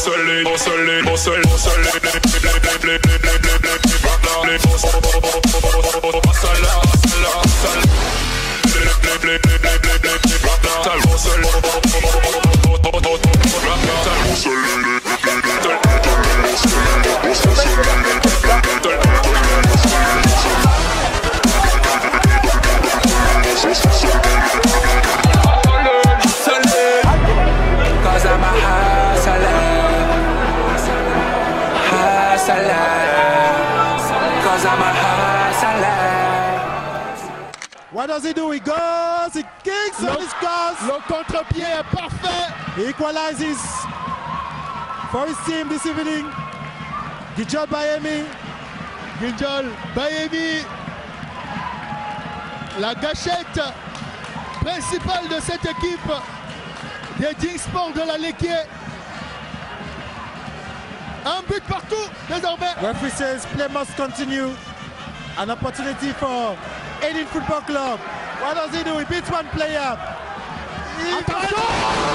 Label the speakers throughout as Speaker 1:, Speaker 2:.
Speaker 1: What does he do? He goes, he kicks and he scores.
Speaker 2: Le contre-pied est parfait.
Speaker 1: He equalizes for his team this evening. Guijol Bayemi.
Speaker 2: Guijol Bayemi, la gâchette principale de cette équipe des Ding Sport de la Lequier. Un but partout désormais.
Speaker 1: Referee says play must continue. An opportunity for Edin Football Club. What does he do? He beats one player.
Speaker 2: Attention!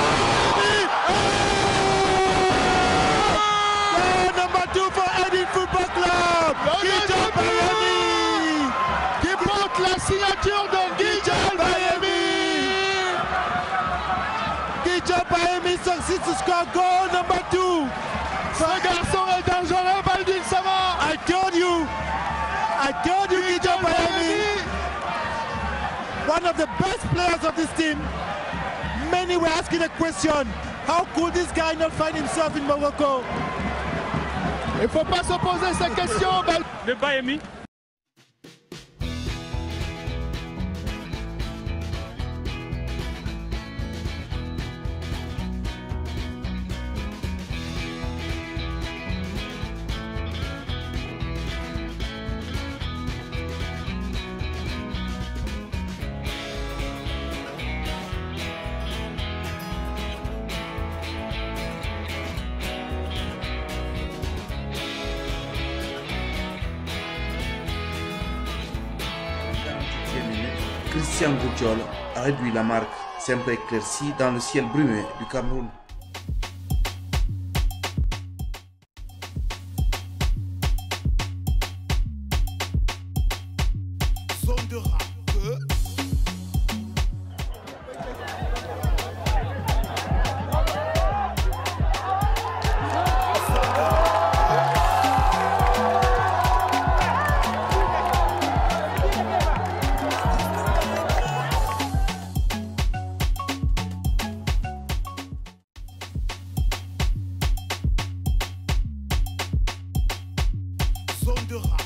Speaker 1: Number 2 for Edin Football Club. Guijol Bayemi
Speaker 2: qui porte la signature de Guijol Bayemi.
Speaker 1: Guijol Bayemi succeeds to score goal number 2.
Speaker 2: Ce garçon est dangereux, Baldwin Sama.
Speaker 1: I told you, Guijol Bayemi, one of the best players of this team. Many were asking the question, how could this guy not find himself in Morocco?
Speaker 2: Il ne faut pas se poser cette question.
Speaker 3: Le Bayemi.
Speaker 4: Christian Guijol a réduit la marque, sempre éclaircie dans le ciel brumé du Cameroun.
Speaker 5: Zone de rap. Zone de rap.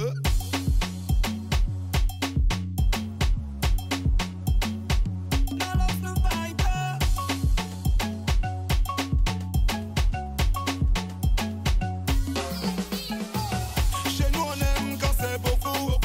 Speaker 5: Chez nous on aime quand c'est beaucoup.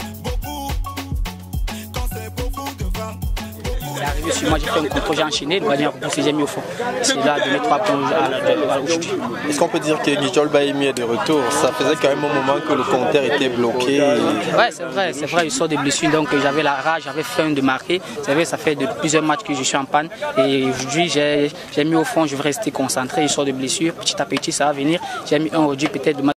Speaker 5: Quand c'est beaucoup de vin.
Speaker 6: Il est arrivé sur moi, j'ai fait un contrôle, j'ai enchaîné, le gardien a repoussé, j'ai mis au fond. C'est là, donné 3 points aujourd'hui.
Speaker 7: Est-ce qu'on peut dire que Guijol Bayemi est de retour? Ça faisait quand même un moment que le compteur était bloqué.
Speaker 6: Ouais, c'est vrai, il sort des blessures, donc j'avais la rage, j'avais faim de marquer. C'est vrai, ça fait de plusieurs matchs que je suis en panne. Et aujourd'hui, j'ai mis au fond, je vais rester concentré, il sort de blessures, petit à petit ça va venir. J'ai mis un aujourd'hui peut-être de